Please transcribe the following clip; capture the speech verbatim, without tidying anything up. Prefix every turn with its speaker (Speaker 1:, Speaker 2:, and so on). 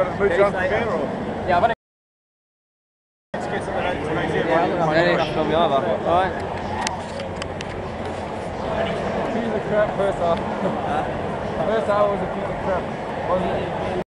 Speaker 1: haven't moved on from here, or?
Speaker 2: Yeah, I've had
Speaker 1: Let's get some of that to make it.
Speaker 2: Yeah,
Speaker 3: Any from the other. Alright.
Speaker 2: piece of crap first half. First half was a piece of crap. Wasn't it?